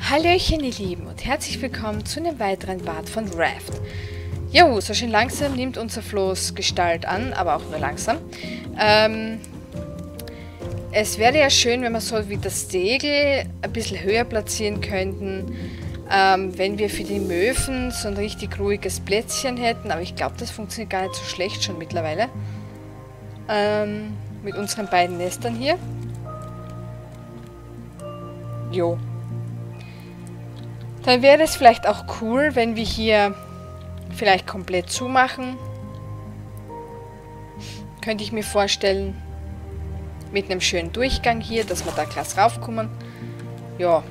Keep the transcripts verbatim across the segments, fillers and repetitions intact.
Hallöchen ihr Lieben und herzlich willkommen zu einem weiteren Part von Raft. Jo, so schön langsam nimmt unser Floß Gestalt an, aber auch nur langsam. Ähm, es wäre ja schön, wenn wir so wie das Segel ein bisschen höher platzieren könnten, ähm, wenn wir für die Möwen so ein richtig ruhiges Plätzchen hätten, aber ich glaube, das funktioniert gar nicht so schlecht schon mittlerweile. Ähm, mit unseren beiden Nestern hier. Jo. Dann wäre es vielleicht auch cool, wenn wir hier vielleicht komplett zumachen. Könnte ich mir vorstellen. Mit einem schönen Durchgang hier, dass wir da klasse raufkommen. Ja.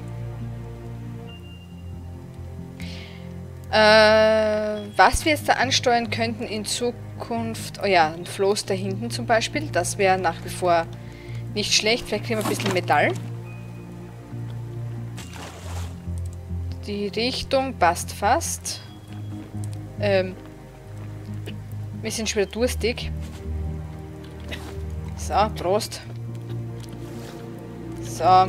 Äh, was wir jetzt da ansteuern könnten in Zukunft. Oh ja, ein Floß da hinten zum Beispiel. Das wäre nach wie vor nicht schlecht. Vielleicht kriegen wir ein bisschen Metall. Die Richtung passt fast. Ähm, wir sind schon wieder durstig. So, Prost. So.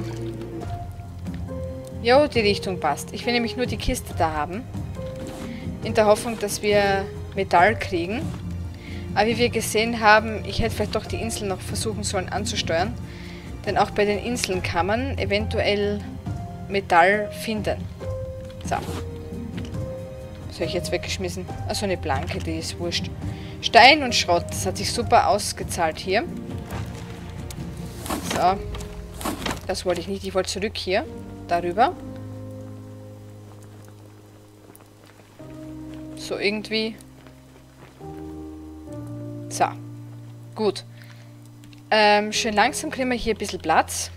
Jo, die Richtung passt. Ich will nämlich nur die Kiste da haben. In der Hoffnung, dass wir Metall kriegen. Aber wie wir gesehen haben, ich hätte vielleicht doch die Insel noch versuchen sollen anzusteuern. Denn auch bei den Inseln kann man eventuell Metall finden. So. Was habe ich jetzt weggeschmissen? Also eine Planke, die ist wurscht. Stein und Schrott. Das hat sich super ausgezahlt hier. So. Das wollte ich nicht. Ich wollte zurück hier. Darüber. So irgendwie. So. Gut. Ähm, schön langsam kriegen wir hier ein bisschen Platz.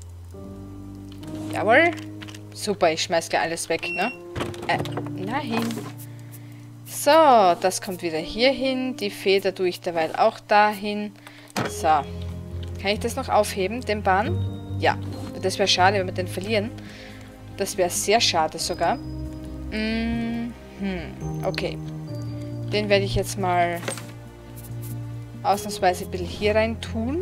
Jawohl. Super, ich schmeiß gleich alles weg, ne? Äh, nein. So, das kommt wieder hier hin. Die Feder tue ich derweil auch dahin. So. Kann ich das noch aufheben, den Bahn? Ja. Das wäre schade, wenn wir den verlieren. Das wäre sehr schade sogar. Mhm. Okay. Den werde ich jetzt mal ausnahmsweise ein bisschen hier rein tun.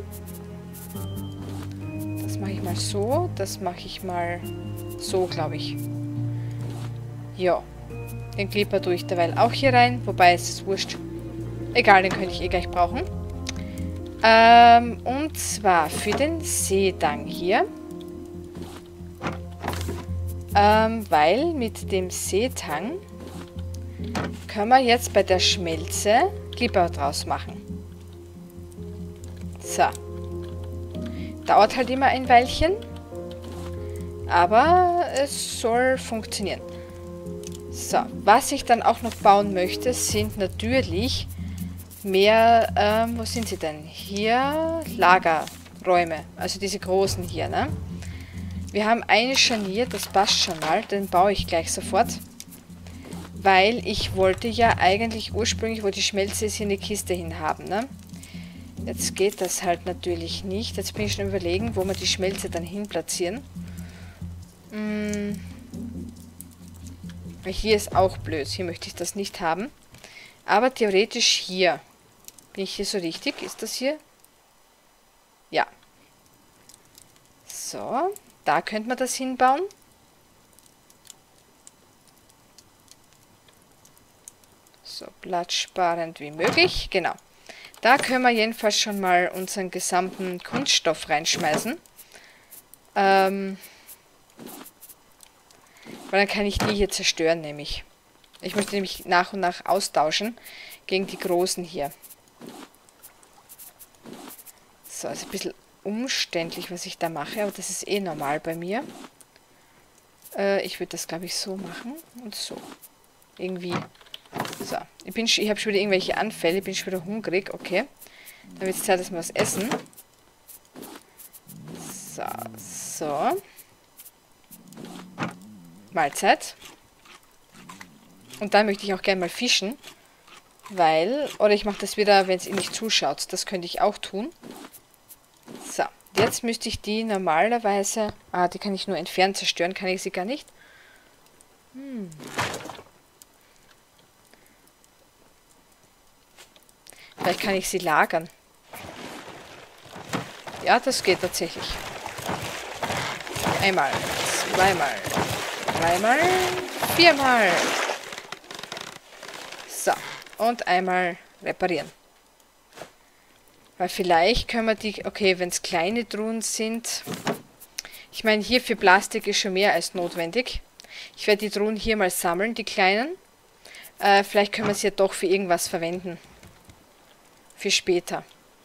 Das mache ich mal so. Das mache ich mal so, glaube ich. Ja. Den Clipper tue ich derweil auch hier rein. Wobei, es ist wurscht. Egal, den könnte ich eh gleich brauchen. Ähm, und zwar für den Seetang hier. Ähm, weil mit dem Seetang können wir jetzt bei der Schmelze Clipper draus machen. So. Dauert halt immer ein Weilchen. Aber es soll funktionieren. So, was ich dann auch noch bauen möchte, sind natürlich mehr, ähm, wo sind sie denn? Hier Lagerräume, also diese großen hier, ne? Wir haben eine Scharnier, das passt schon mal, den baue ich gleich sofort. Weil ich wollte ja eigentlich ursprünglich, wo die Schmelze ist, hier eine Kiste hin haben, ne? Jetzt geht das halt natürlich nicht. Jetzt bin ich schon überlegen, wo wir die Schmelze dann hin platzieren. Hm. Hier ist auch blöd. Hier möchte ich das nicht haben. Aber theoretisch hier. Bin ich hier so richtig? Ist das hier? Ja. So. Da könnte man das hinbauen. So platzsparend wie möglich. Genau. Da können wir jedenfalls schon mal unseren gesamten Kunststoff reinschmeißen. Ähm... Weil dann kann ich die hier zerstören, nämlich. Ich möchte nämlich nach und nach austauschen gegen die großen hier. So, ist ein bisschen umständlich, was ich da mache, aber das ist eh normal bei mir. Äh, ich würde das, glaube ich, so machen und so. Irgendwie. So, ich, bin, ich habe schon wieder irgendwelche Anfälle, ich bin schon wieder hungrig, okay. Dann wird es Zeit, dass wir was essen. So, so. Mahlzeit. Und dann möchte ich auch gerne mal fischen. Weil, oder ich mache das wieder, wenn es ihr nicht zuschaut. Das könnte ich auch tun. So, jetzt müsste ich die normalerweise... Ah, die kann ich nur entfernt zerstören. Kann ich sie gar nicht? Hm. Vielleicht kann ich sie lagern. Ja, das geht tatsächlich. Einmal, zweimal, Dreimal. Viermal. So. Und einmal reparieren. Weil vielleicht können wir die... Okay, wenn es kleine Truhen sind... Ich meine, hier für Plastik ist schon mehr als notwendig. Ich werde die Truhen hier mal sammeln, die kleinen. Äh, vielleicht können wir sie ja doch für irgendwas verwenden. Für später.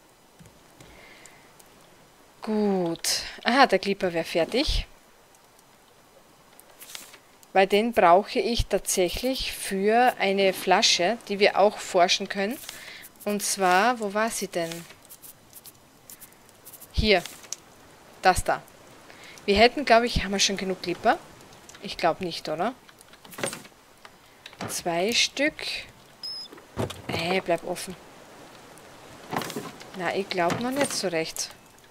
Gut. Aha, der Clipper wäre fertig. Weil den brauche ich tatsächlich für eine Flasche, die wir auch forschen können. Und zwar, wo war sie denn? Hier. Das da. Wir hätten, glaube ich, haben wir schon genug Clipper? Ich glaube nicht, oder? Zwei Stück. Äh, bleib offen. Na, ich glaube noch nicht so recht.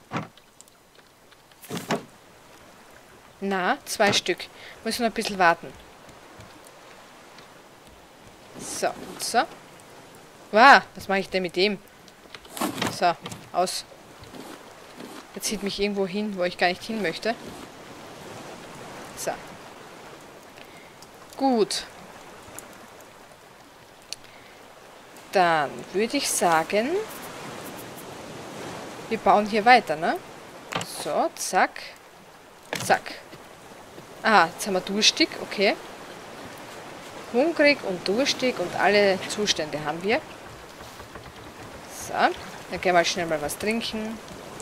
Na, zwei Stück. Müssen noch ein bisschen warten. So, und so. Wow, was mache ich denn mit dem? So, aus. Jetzt zieht mich irgendwo hin, wo ich gar nicht hin möchte. So. Gut. Dann würde ich sagen, wir bauen hier weiter, ne? So, zack. Zack. Ah, jetzt haben wir durstig, okay. Hungrig und durstig und alle Zustände haben wir. So, dann gehen wir mal schnell mal was trinken.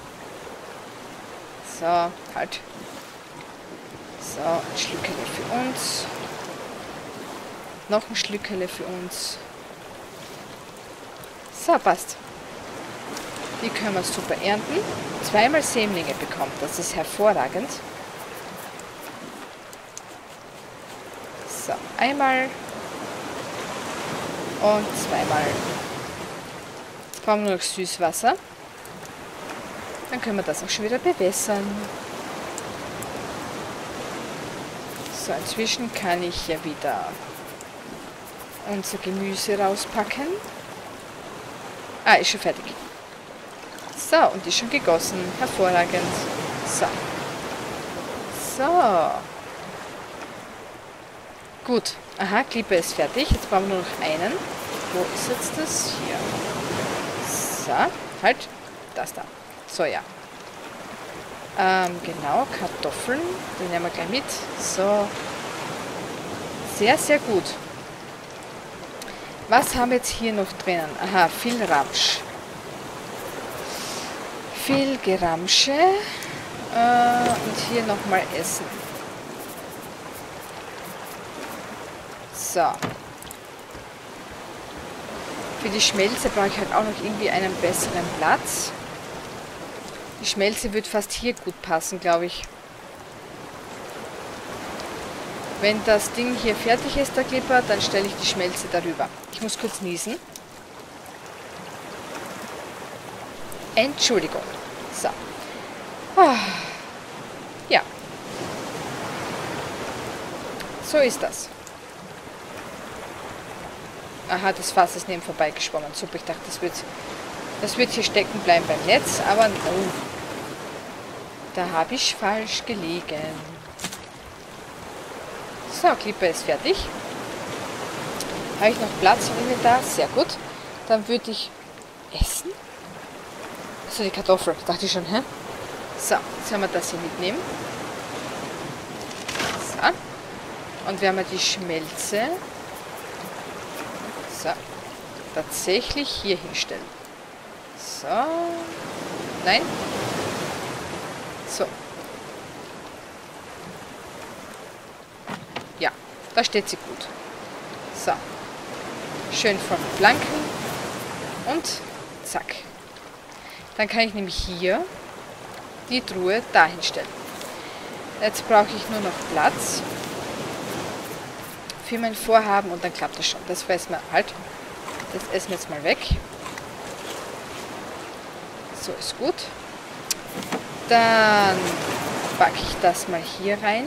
So, halt. So, ein Schlückele für uns. Noch ein Schlückele für uns. So, passt. Die können wir super ernten. Zweimal Sämlinge bekommt, das ist hervorragend. So, einmal. Und zweimal. Jetzt brauchen wir nur noch Süßwasser. Dann können wir das auch schon wieder bewässern. So, inzwischen kann ich ja wieder unser Gemüse rauspacken. Ah, ist schon fertig. So, und ist schon gegossen. Hervorragend. So. So. Gut. Aha, Clipper ist fertig. Jetzt brauchen wir nur noch einen. Wo ist jetzt das? Hier. So, halt. Das da. So, ja. Ähm, genau, Kartoffeln. Die nehmen wir gleich mit. So. Sehr, sehr gut. Was haben wir jetzt hier noch drinnen? Aha, viel Ramsch. Viel Geramsche. Äh, und hier nochmal Essen. So. Für die Schmelze brauche ich halt auch noch irgendwie einen besseren Platz. Die Schmelze wird fast hier gut passen, glaube ich. Wenn das Ding hier fertig ist, der Clipper, dann stelle ich die Schmelze darüber. Ich muss kurz niesen. Entschuldigung. So. Ah. Ja. So ist das. Aha, das Fass ist neben vorbei geschwommen. Super, ich dachte, das wird, das wird hier stecken bleiben beim Netz, aber oh, da habe ich falsch gelegen. So, Clipper ist fertig. Habe ich noch Platz im Inventar? Sehr gut. Dann würde ich essen. Also die Kartoffel, dachte ich schon, hä? So, jetzt werden wir das hier mitnehmen. So. Und werden wir die Schmelze so tatsächlich hier hinstellen. So. Nein. So. Ja, da steht sie gut. So. Schön vom Blanken. Und zack. Dann kann ich nämlich hier die Truhe dahin stellen. Jetzt brauche ich nur noch Platz für mein Vorhaben und dann klappt das schon. Das essen wir halt. Das essen wir jetzt mal weg. So ist gut. Dann packe ich das mal hier rein.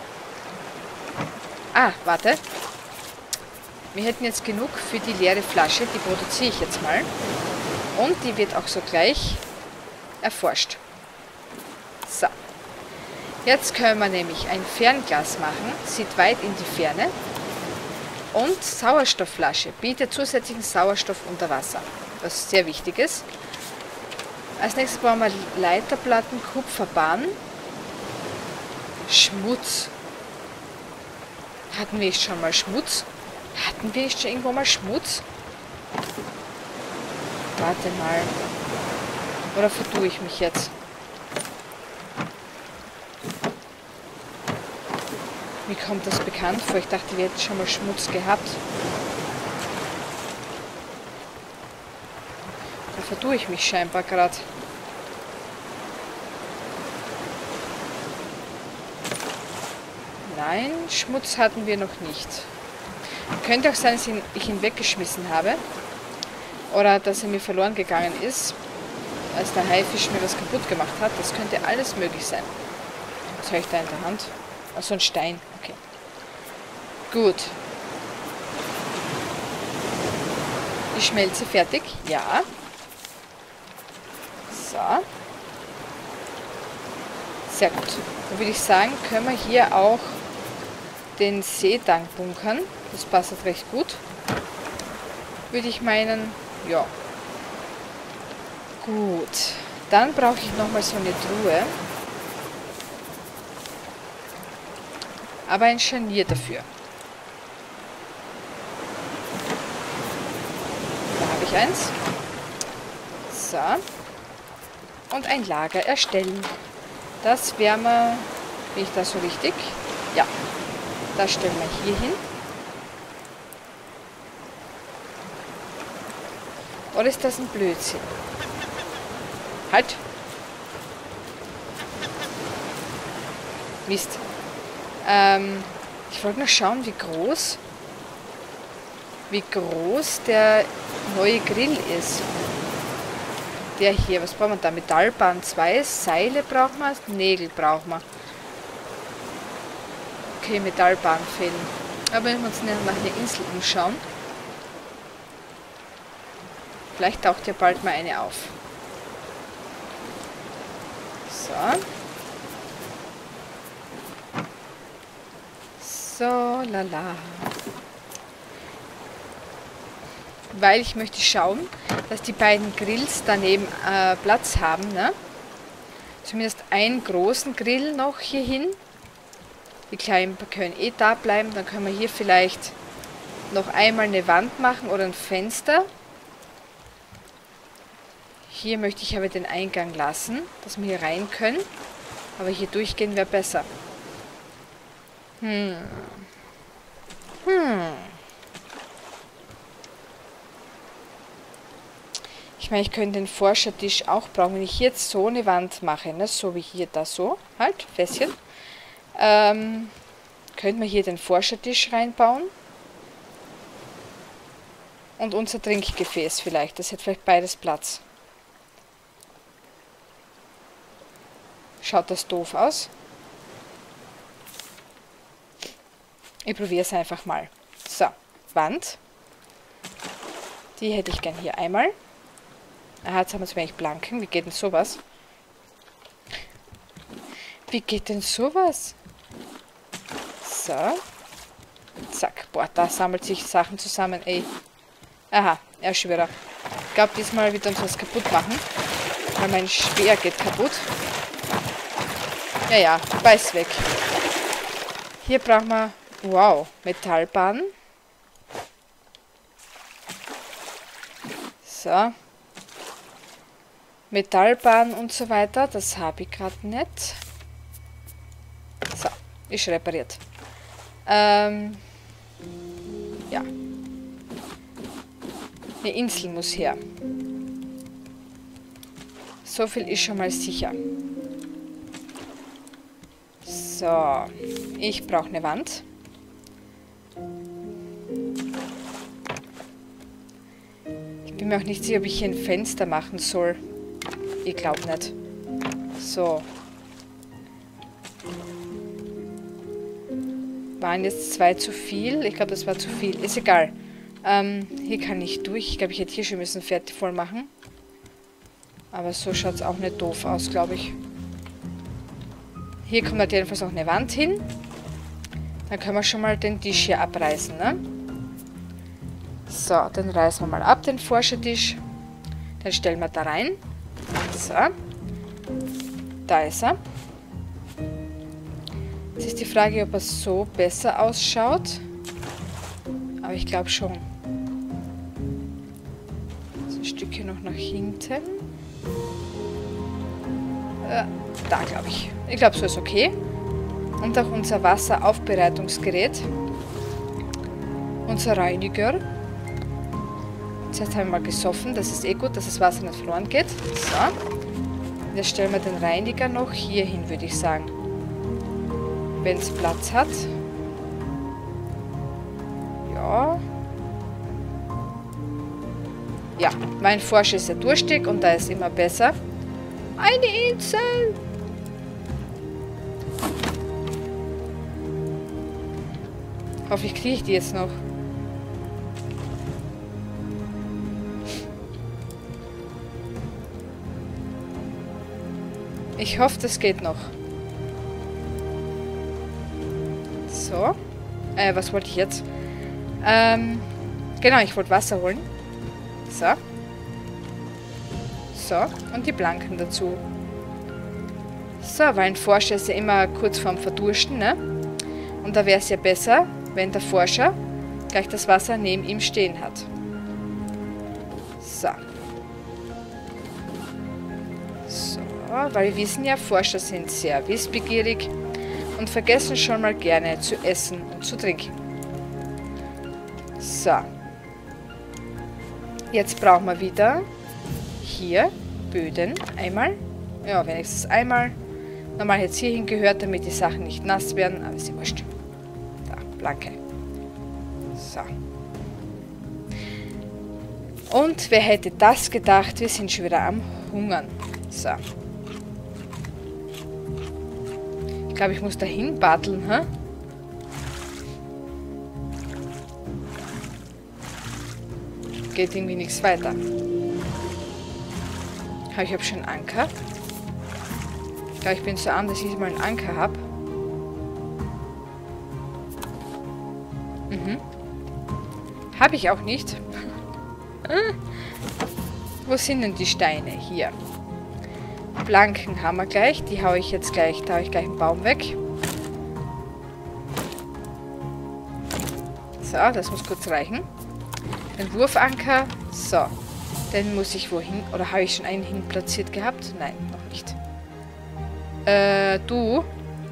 Ah, warte. Wir hätten jetzt genug für die leere Flasche. Die produziere ich jetzt mal. Und die wird auch so gleich erforscht. So. Jetzt können wir nämlich ein Fernglas machen, sieht weit in die Ferne. Und Sauerstoffflasche bietet zusätzlichen Sauerstoff unter Wasser, was sehr wichtig ist. Als nächstes brauchen wir Leiterplatten, Kupferbahn, Schmutz. Hatten wir schon mal Schmutz? Hatten wir schon irgendwo mal Schmutz? Warte mal. Oder vertue ich mich jetzt? Wie kommt das bekannt vor? Ich dachte, wir hätten schon mal Schmutz gehabt. Da vertue ich mich scheinbar gerade. Nein, Schmutz hatten wir noch nicht. Könnte auch sein, dass ich ihn weggeschmissen habe. Oder dass er mir verloren gegangen ist, als der Haifisch mir was kaputt gemacht hat. Das könnte alles möglich sein. Was habe ich da in der Hand? Ach, so ein Stein. Okay. Gut. Die Schmelze fertig? Ja. So. Sehr gut. Dann würde ich sagen, können wir hier auch den Seetank bunkern. Das passt recht gut. Würde ich meinen, ja. Gut. Dann brauche ich nochmal so eine Truhe. Aber ein Scharnier dafür. Da habe ich eins. So. Und ein Lager erstellen. Das werden wir, bin ich da so richtig? Ja. Das stellen wir hier hin. Oder ist das ein Blödsinn? Halt! Mist. Ähm, ich wollte noch schauen, wie groß, wie groß der neue Grill ist. Der hier, was brauchen wir da? Metallbahn zwei, Seile brauchen wir, Nägel brauchen wir. Okay, Metallbahn fehlen. Aber wenn wir uns nach einer Insel umschauen, vielleicht taucht ja bald mal eine auf. So. So, lala. Weil ich möchte schauen, dass die beiden Grills daneben äh, Platz haben, ne? Zumindest einen großen Grill noch hier hin. Die kleinen können eh da bleiben. Dann können wir hier vielleicht noch einmal eine Wand machen oder ein Fenster. Hier möchte ich aber den Eingang lassen, dass wir hier rein können. Aber hier durchgehen wäre besser. Hm. Hm. Ich meine, ich könnte den Forschertisch auch brauchen. Wenn ich hier jetzt so eine Wand mache, ne, so wie hier da so, halt, Fässchen, ähm, könnten wir hier den Forschertisch reinbauen. Und unser Trinkgefäß vielleicht. Das hätte vielleicht beides Platz. Schaut das doof aus? Ich probiere es einfach mal. So, Wand. Die hätte ich gern hier einmal. Aha, jetzt haben wir zu wenig Blanken. Wie geht denn sowas? Wie geht denn sowas? So. Zack. Boah, da sammelt sich Sachen zusammen, ey. Aha, Erschwörer. Ich glaube, diesmal wird uns was kaputt machen. Weil mein Speer geht kaputt. Ja, ja, beiß weg. Hier brauchen wir, wow, Metallbahn. So. Metallbahn und so weiter, das habe ich gerade nicht. So, ist repariert. Ähm, ja. Eine Insel muss her. So viel ist schon mal sicher. So, ich brauche eine Wand. Ich bin mir auch nicht sicher, ob ich hier ein Fenster machen soll. Ich glaube nicht. So. Waren jetzt zwei zu viel? Ich glaube, das war zu viel. Ist egal. Ähm, hier kann ich durch. Ich glaube, ich hätte hier schon müssen fertig voll machen. Aber so schaut es auch nicht doof aus, glaube ich. Hier kommt halt jedenfalls noch eine Wand hin. Dann können wir schon mal den Tisch hier abreißen, ne? So, den reißen wir mal ab, den Forschertisch. Den stellen wir da rein. So. Da ist er. Jetzt ist die Frage, ob er so besser ausschaut. Aber ich glaube schon. So ein Stückchen noch nach hinten. Äh, da glaube ich. Ich glaube, so ist okay. Und auch unser Wasseraufbereitungsgerät. Unser Reiniger. Jetzt haben wir mal gesoffen. Das ist eh gut, dass das Wasser nicht verloren geht. So. Jetzt stellen wir den Reiniger noch hier hin, würde ich sagen. Wenn es Platz hat. Ja. Ja, mein Forscher ist ja durstig und da ist immer besser. Eine Insel! Hoffentlich kriege ich die jetzt noch. Ich hoffe, das geht noch. So. Äh, was wollte ich jetzt? Ähm, genau, ich wollte Wasser holen. So. So, und die Blanken dazu. So, weil ein Forscher ist ja immer kurz vorm Verdursten, ne? Und da wäre es ja besser, wenn der Forscher gleich das Wasser neben ihm stehen hat. So. So, weil wir wissen ja, Forscher sind sehr wissbegierig und vergessen schon mal gerne zu essen und zu trinken. So. Jetzt brauchen wir wieder hier Böden. Einmal. Ja, wenigstens einmal. Normal jetzt hierhin gehört, damit die Sachen nicht nass werden, aber ist ja wurscht. Da, blanke. So. Und wer hätte das gedacht? Wir sind schon wieder am Hungern. So. Ich glaube, ich muss dahin batteln, hä? Geht irgendwie nichts weiter. Aber ich habe schon einen Anker. Ich glaube, ich bin so arm, dass ich mal einen Anker habe. Mhm. Habe ich auch nicht. Wo sind denn die Steine? Hier. Planken haben wir gleich. Die haue ich jetzt gleich. Da haue ich gleich einen Baum weg. So, das muss kurz reichen. Den Wurfanker. So. Den muss ich wohin? Oder habe ich schon einen hin platziert gehabt? Nein, noch nicht. Äh, du.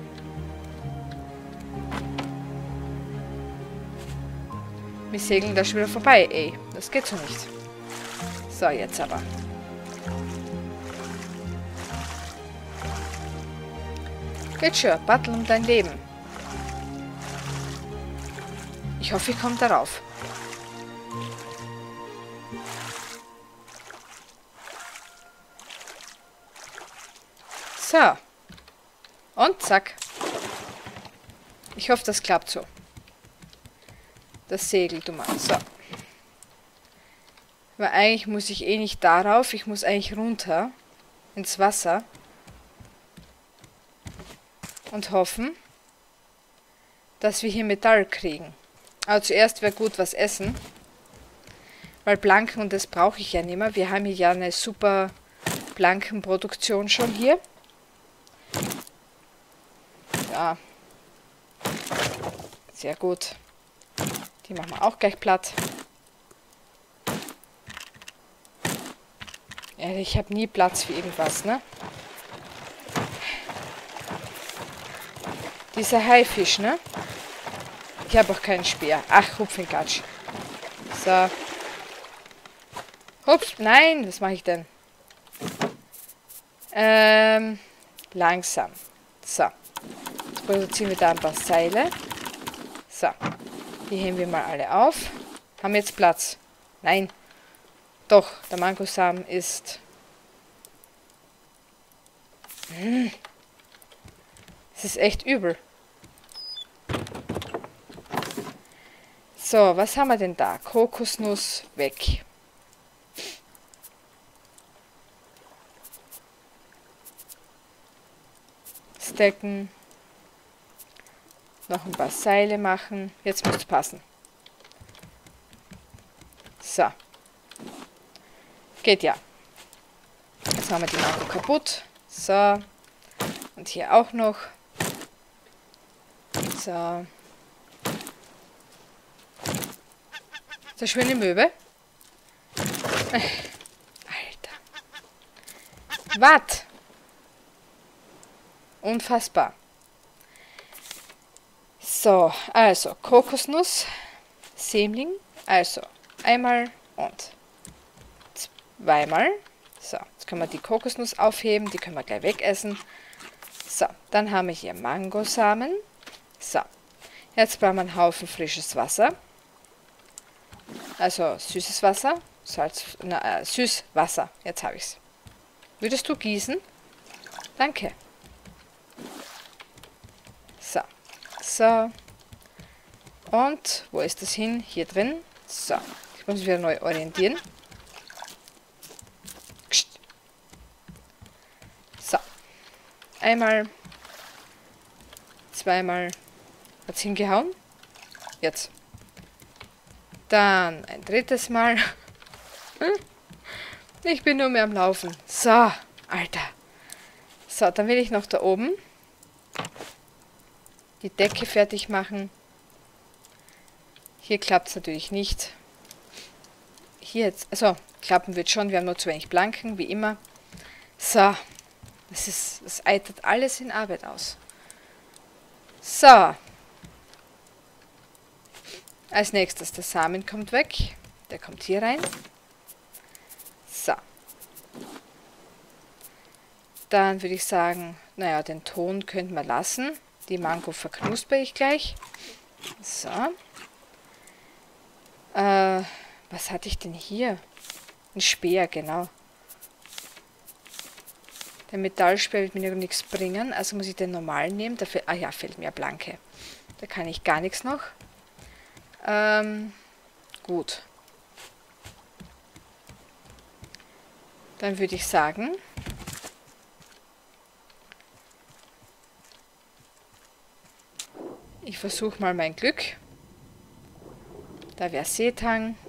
Wir segeln da schon wieder vorbei, ey. Das geht so nicht. So, jetzt aber. Geht schon, battle um dein Leben. Ich hoffe, ich komme darauf. So. Und zack. Ich hoffe, das klappt so. Das Segel, du Mann. So. Weil eigentlich muss ich eh nicht darauf. Ich muss eigentlich runter. Ins Wasser. Und hoffen, dass wir hier Metall kriegen. Aber zuerst wäre gut was essen. Weil Planken, und das brauche ich ja nicht mehr. Wir haben hier ja eine super Plankenproduktion schon hier. Ja. Sehr gut. Die machen wir auch gleich platt. Ja, ich habe nie Platz für irgendwas, ne? Dieser Haifisch, ne? Ich habe auch keinen Speer. Ach, Hupfengatsch. So. Ups, nein, was mache ich denn? Ähm, langsam. So. Jetzt produzieren wir da ein paar Seile. So. Die heben wir mal alle auf. Haben wir jetzt Platz? Nein. Doch, der Mangosamen ist... Hm. Es ist echt übel. So, was haben wir denn da? Kokosnuss weg. Holzdecken. Noch ein paar Seile machen. Jetzt muss es passen. So. Geht ja. Jetzt haben wir die Mango kaputt. So. Und hier auch noch. So. So eine schöne Möwe. Alter. Was? Unfassbar. So, also Kokosnuss, Sämling, also einmal und zweimal. So, jetzt können wir die Kokosnuss aufheben, die können wir gleich wegessen. So, dann haben wir hier Mangosamen. So, jetzt brauchen wir einen Haufen frisches Wasser. Also süßes Wasser, Salz, na, äh, Süßwasser, jetzt habe ich es. Würdest du gießen? Danke. So, so. Und wo ist das hin? Hier drin. So, ich muss mich wieder neu orientieren. So, einmal, zweimal, hat's hingehauen. Jetzt. Dann ein drittes Mal. Ich bin nur mehr am Laufen. So, Alter. So, dann will ich noch da oben die Decke fertig machen. Hier klappt es natürlich nicht. Hier jetzt, also klappen wird schon, wir haben nur zu wenig Planken, wie immer. So, das ist, das eitert alles in Arbeit aus. So. Als nächstes, der Samen kommt weg. Der kommt hier rein. So. Dann würde ich sagen, naja, den Ton könnten wir lassen. Die Mango verknusper ich gleich. So. Äh, was hatte ich denn hier? Ein Speer, genau. Der Metallspeer wird mir noch nichts bringen, also muss ich den normalen nehmen. Dafür, ah ja, fehlt mir Blanke. Da kann ich gar nichts noch. Ähm, gut. Dann würde ich sagen, ich versuche mal mein Glück. Da wäre Seetang.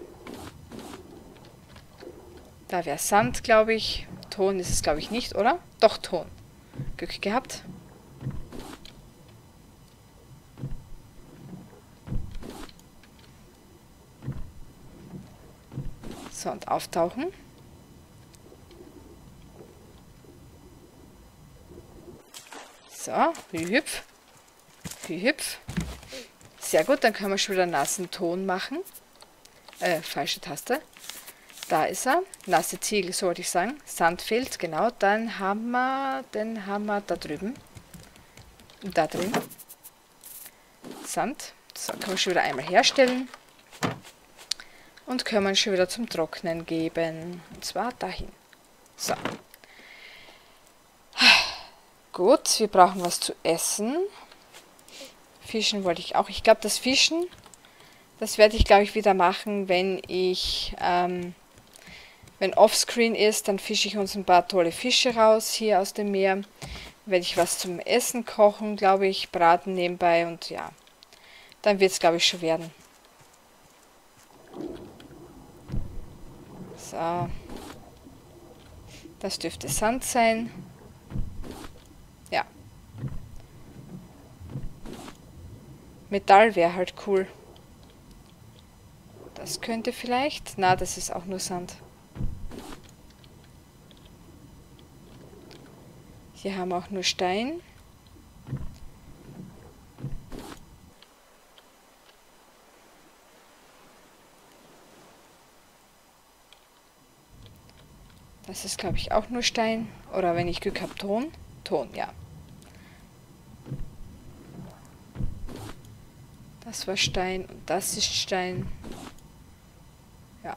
Da wäre Sand, glaube ich. Ton ist es, glaube ich, nicht, oder? Doch, Ton. Glück gehabt. So, und auftauchen. So, hüpf. Hüpf. Sehr gut, dann können wir schon wieder nassen Ton machen. Äh, falsche Taste. Da ist er. Nasse Ziegel, sollte ich sagen. Sand fehlt, genau. Dann haben wir, den haben wir da drüben. Da drin. Sand. So, können wir schon wieder einmal herstellen. Und können wir schon wieder zum Trocknen geben. Und zwar dahin. So. Gut, wir brauchen was zu essen. Fischen wollte ich auch. Ich glaube, das Fischen, das werde ich, glaube ich, wieder machen, wenn ich, ähm, wenn Offscreen ist, dann fische ich uns ein paar tolle Fische raus hier aus dem Meer. Werde ich was zum Essen kochen, glaube ich, braten nebenbei und ja, dann wird es, glaube ich, schon werden. So. Das dürfte Sand sein. Ja. Metall wäre halt cool. Das könnte vielleicht... Na, das ist auch nur Sand. Hier haben wir auch nur Stein. Das ist, glaube ich, auch nur Stein. Oder wenn ich Glück habe, Ton. Ton, ja. Das war Stein und das ist Stein. Ja.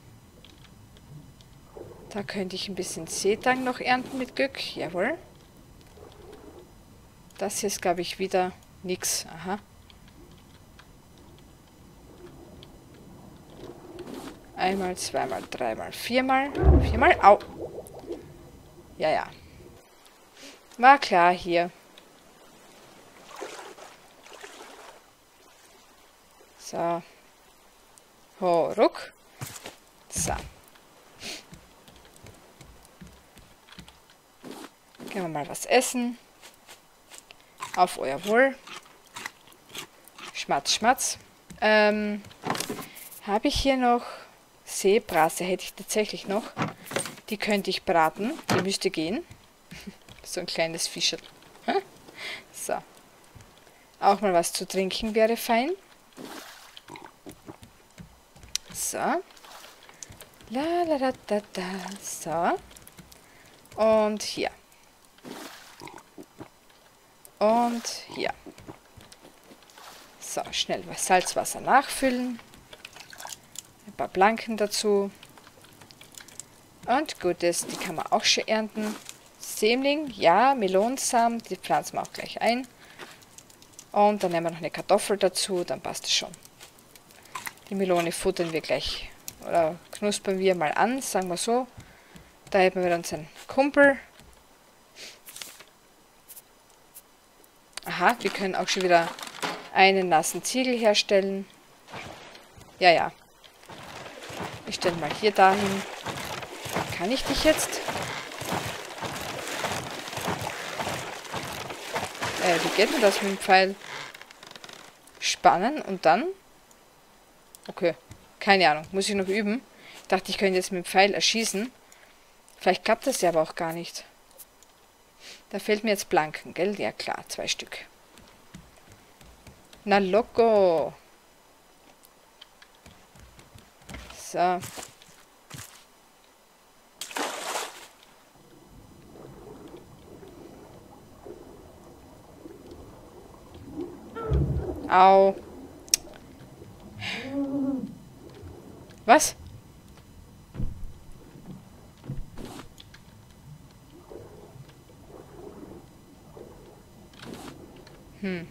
Da könnte ich ein bisschen Seetang noch ernten mit Glück. Jawohl. Das hier ist, glaube ich, wieder nix. Aha. Einmal, zweimal, dreimal, viermal. Viermal. Au. Ja, ja. War klar hier. So. Ho, ruck. So. Gehen wir mal was essen. Auf euer Wohl. Schmatz, schmatz. Ähm, habe ich hier noch Seebrase, hätte ich tatsächlich noch. Die könnte ich braten. Die müsste gehen. So ein kleines Fischerl. So. Auch mal was zu trinken wäre fein. So. La la da da da. So. Und hier. Und hier. So, schnell was Salzwasser nachfüllen. Ein paar Blanken dazu. Und Gutes, die kann man auch schon ernten. Sämling, ja, Melonsamen, die pflanzen wir auch gleich ein. Und dann nehmen wir noch eine Kartoffel dazu, dann passt es schon. Die Melone futtern wir gleich, oder knuspern wir mal an, sagen wir so. Da hätten wir unseren Kumpel. Aha, wir können auch schon wieder einen nassen Ziegel herstellen. Ja, ja. Ich stelle mal hier dahin. Kann ich dich jetzt? Äh, wie geht denn das mit dem Pfeil? Spannen und dann? Okay, keine Ahnung. Muss ich noch üben. Ich dachte, ich könnte jetzt mit dem Pfeil erschießen. Vielleicht klappt das ja aber auch gar nicht. Da fehlt mir jetzt Blanken, gell? Ja klar, zwei Stück. Na loco. So. Au. Was? Hm.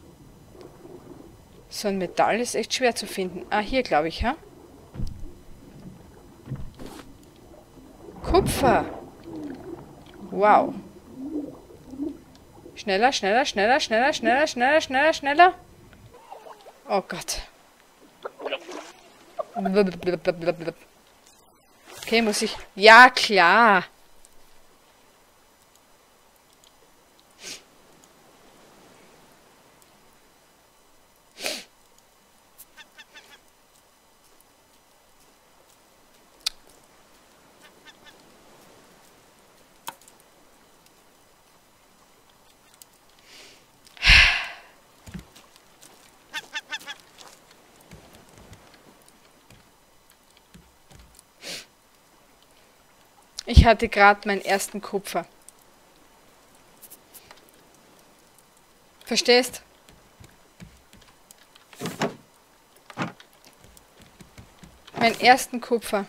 So ein Metall ist echt schwer zu finden. Ah, hier glaube ich, ha? Kupfer. Wow. Schneller, schneller, schneller, schneller, schneller, schneller, schneller, schneller. Oh Gott. Okay, muss ich... Ja, klar. Ich hatte gerade meinen ersten Kupfer. Verstehst? Meinen ersten Kupfer.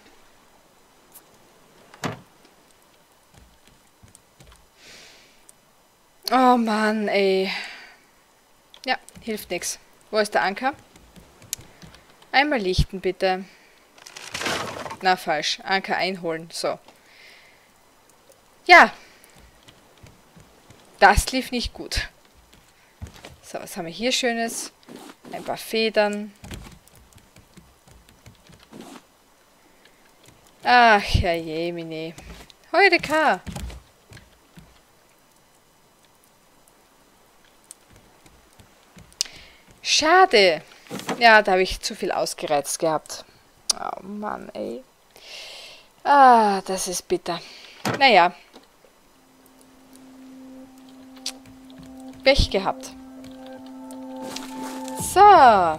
Oh Mann, ey. Ja, hilft nichts. Wo ist der Anker? Einmal lichten, bitte. Na, falsch. Anker einholen. So. Ja. Das lief nicht gut. So, was haben wir hier Schönes? Ein paar Federn. Ach, ja je, Mine. Heureka! Schade. Ja, da habe ich zu viel ausgereizt gehabt. Oh Mann, ey. Ah, das ist bitter. Naja. Pech gehabt. So.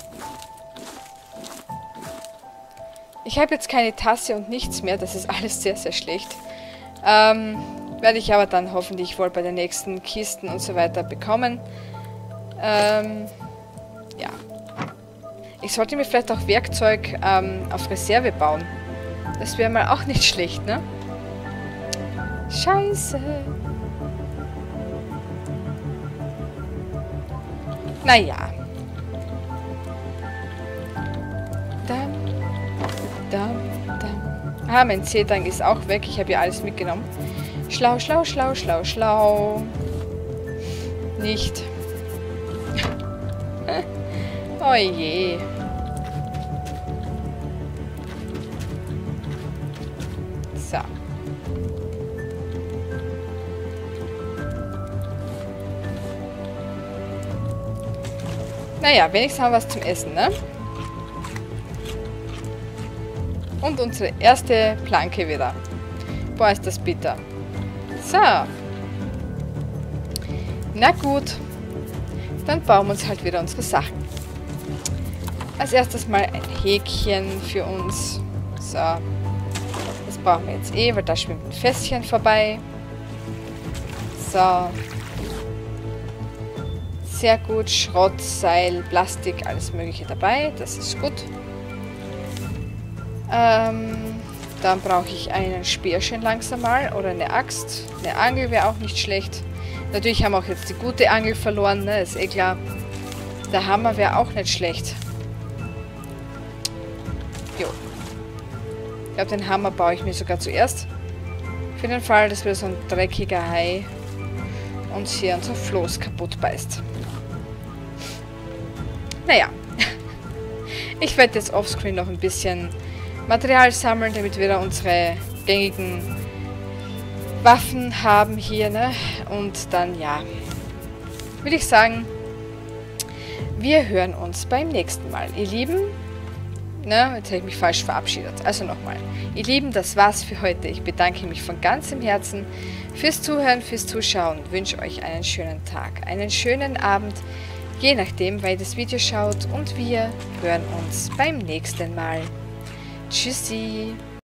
Ich habe jetzt keine Tasse und nichts mehr. Das ist alles sehr, sehr schlecht. Ähm, werde ich aber dann hoffentlich wohl bei den nächsten Kisten und so weiter bekommen. Ähm, ja. Ich sollte mir vielleicht auch Werkzeug ähm, auf Reserve bauen. Das wäre mal auch nicht schlecht, ne? Scheiße. Naja. Dam, dam, dam. Ah, mein Seetang ist auch weg. Ich habe ja alles mitgenommen. Schlau, schlau, schlau, schlau, schlau. Nicht. Oh je. So. Naja, wenigstens haben wir was zum Essen, ne? Und unsere erste Planke wieder. Boah, ist das bitter. So. Na gut. Dann bauen wir uns halt wieder unsere Sachen. Als erstes mal ein Häkchen für uns. So. Das brauchen wir jetzt eh, weil da schwimmt ein Fässchen vorbei. So. Sehr gut. Schrott, Seil, Plastik, alles mögliche dabei. Das ist gut. Ähm, dann brauche ich einen Speerchen langsam mal. Oder eine Axt. Eine Angel wäre auch nicht schlecht. Natürlich haben wir auch jetzt die gute Angel verloren, ne? Ist eh klar. Der Hammer wäre auch nicht schlecht. Jo. Ich glaube, den Hammer baue ich mir sogar zuerst. Für den Fall, dass wir so ein dreckiger Hai uns hier unser Floß kaputt beißt. Naja. Ich werde jetzt offscreen noch ein bisschen Material sammeln, damit wir da unsere gängigen Waffen haben hier, ne? Und dann, ja, würde ich sagen, wir hören uns beim nächsten Mal. Ihr Lieben, ne, jetzt habe ich mich falsch verabschiedet. Also nochmal. Ihr Lieben, das war's für heute. Ich bedanke mich von ganzem Herzen fürs Zuhören, fürs Zuschauen. Wünsche euch einen schönen Tag, einen schönen Abend, je nachdem, weil ihr das Video schaut. Und wir hören uns beim nächsten Mal. Tschüssi!